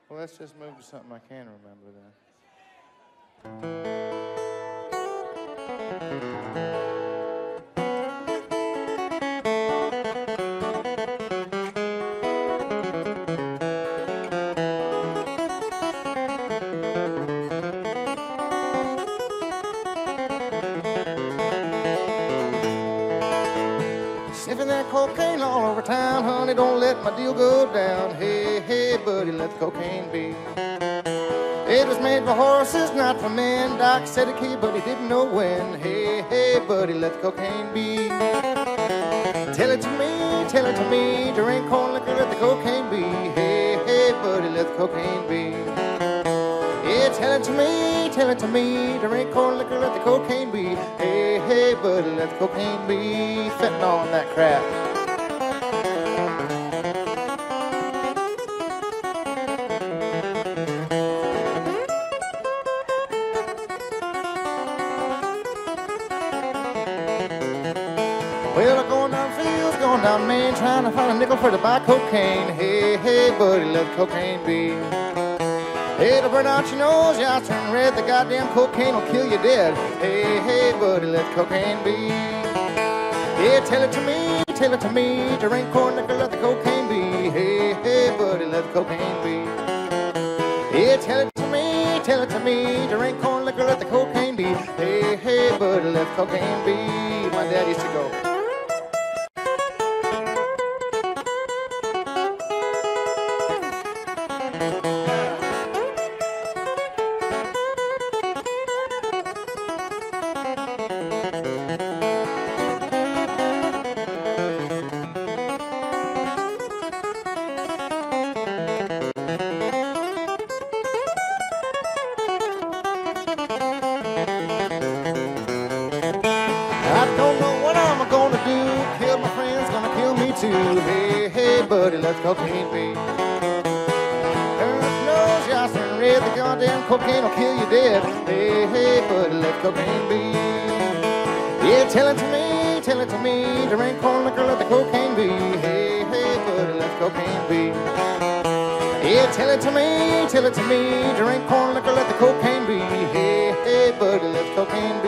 Well, let's just move to something I can remember then. Sniffing that cocaine all over town, honey, don't let my deal go down. Hey, hey, buddy, let the cocaine be. It was made for horses, not for men. Doc said it key, but he didn't know when. Hey, hey, buddy, let the cocaine be. Tell it to me, drink corn liquor, let the cocaine be. Hey, hey, buddy, let the cocaine be. Yeah, tell it to me, drink corn liquor, let the cocaine be. Hey, hey, buddy, let the cocaine be. Fentanyl and that crap. Well, I'm going down fields, going down Main, trying to find a nickel for to buy cocaine. Hey, hey, buddy, let the cocaine be. Hey, to burn out your nose, your eyes turn red, the goddamn cocaine will kill you dead. Hey, hey, buddy, let the cocaine be. Yeah, tell it to me, drink corn liquor, let the cocaine be. Hey, hey, buddy, let the cocaine be. Yeah, tell it to me, drink corn liquor, let the cocaine be. Hey, hey, buddy, let the cocaine be. My dad used to go. I don't know what I'm gonna do. Kill my friends, gonna kill me too. Hey, hey, buddy, let the cocaine be. Turn up your nose, your eyes turn red, the goddamn cocaine will kill you dead. Hey, hey, buddy, let the cocaine be. Yeah, tell it to me, drink corn liquor, let the cocaine be. Hey, hey, buddy, let the cocaine be. Yeah, tell it to me, drink corn liquor, let the cocaine be. Hey, hey, buddy, let the cocaine be.